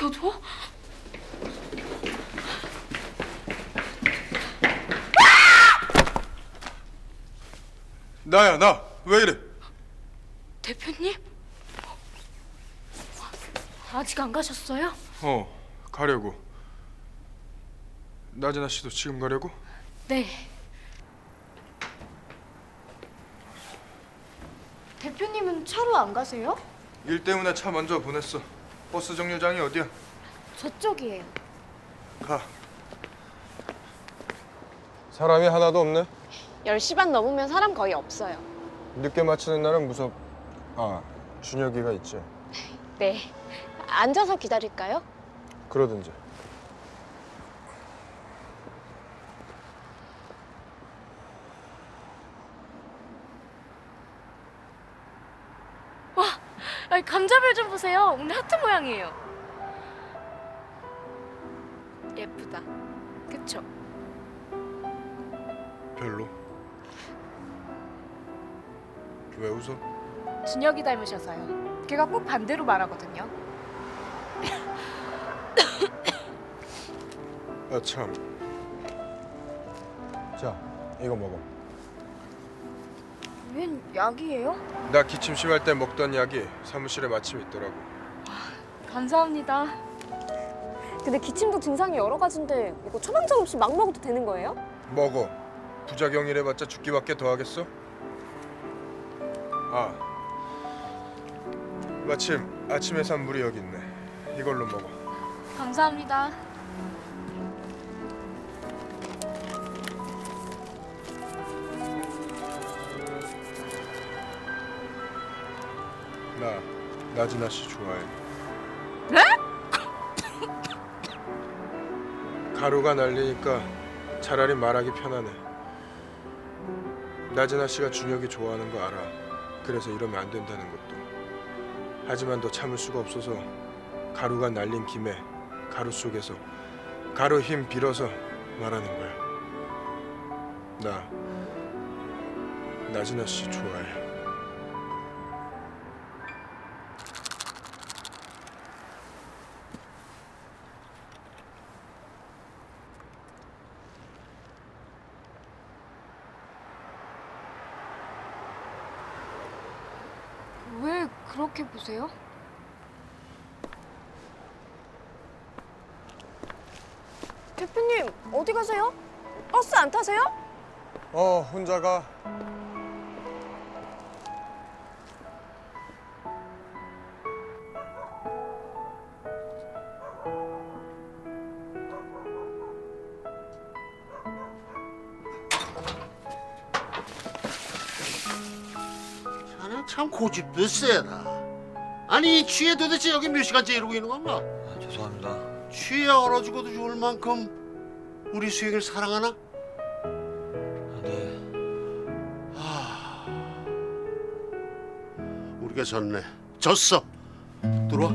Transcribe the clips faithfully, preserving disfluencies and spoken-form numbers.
지켜줘? 나야, 나. 왜 이래? 대표님? 아직 안 가셨어요? 어, 가려고. 나진아 씨도 지금 가려고? 네. 대표님은 차로 안 가세요? 일 때문에 차 먼저 보냈어. 버스 정류장이 어디야? 저쪽이에요. 가. 사람이 하나도 없네. 열 시 반 넘으면 사람 거의 없어요. 늦게 마치는 날은 무섭... 아, 준혁이가 있지. 네. 앉아서 기다릴까요? 그러든지. 와, 아니, 감자별 좀 보세요. 오늘 하트 모양이에요. 예쁘다. 그쵸? 별로. 왜 웃어? 준혁이 닮으셔서요. 걔가 꼭 반대로 말하거든요. 아, 참. 자, 이거 먹어. 웬 약이에요? 나 기침 심할 때 먹던 약이 사무실에 마침 있더라고. 감사합니다. 근데 기침도 증상이 여러 가지인데 이거 처방전 없이 막 먹어도 되는 거예요? 먹어. 부작용이래봤자 죽기밖에 더 하겠어? 아, 마침 아침에 산 물이 여기 있네. 이걸로 먹어. 감사합니다. 나 나진아 씨 좋아해. 네? 가루가 날리니까 차라리 말하기 편하네. 나진아 씨가 준혁이 좋아하는 거 알아. 그래서 이러면 안 된다는 것도. 하지만 더 참을 수가 없어서 가루가 날린 김에 가루 속에서 가루 힘 빌어서 말하는 거야. 나 나진아 씨 좋아해. 왜 그렇게 보세요? 대표님 어디 가세요? 버스 안 타세요? 어, 혼자 가. 자네 참 고집도 세다. 아니 이 취해 도대체 여기 몇 시간째 이러고 있는 건가? 아, 죄송합니다. 취해 얼어 죽어도 좋을 만큼 우리 수영이를 사랑하나? 아, 네. 하... 우리가 졌네. 졌어. 들어와.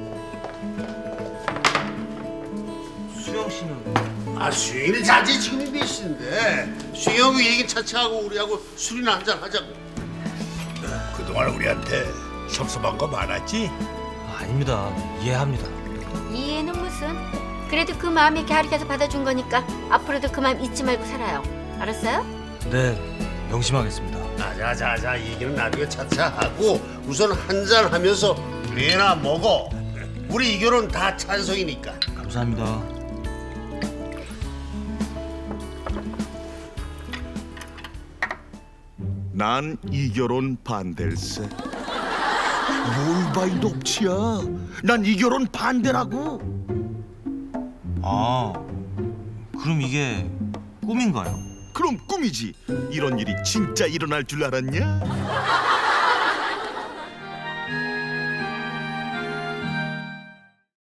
수영 씨는 아 수영이는 자지 지금이 몇 시인데. 수영하고 얘기 차차하고 우리하고 술이나 한잔 하자고. 그동안 우리한테 섭섭한 거 많았지? 아, 아닙니다. 이해합니다. 이해는 무슨? 그래도 그 마음이 갸리가서 받아준 거니까 앞으로도 그 마음 잊지 말고 살아요. 알았어요? 네, 명심하겠습니다. 자자자자 얘기는 나중에 차차하고 우선 한잔 하면서 꽤나 먹어. 우리 이 결혼 다 찬성이니까. 감사합니다. 난 이 결혼 반댈세. 뭘 봐 이 녹치야. 난 이 결혼 반대라고. 아, 그럼 이게 꿈인가요? 그럼 꿈이지. 이런 일이 진짜 일어날 줄 알았냐?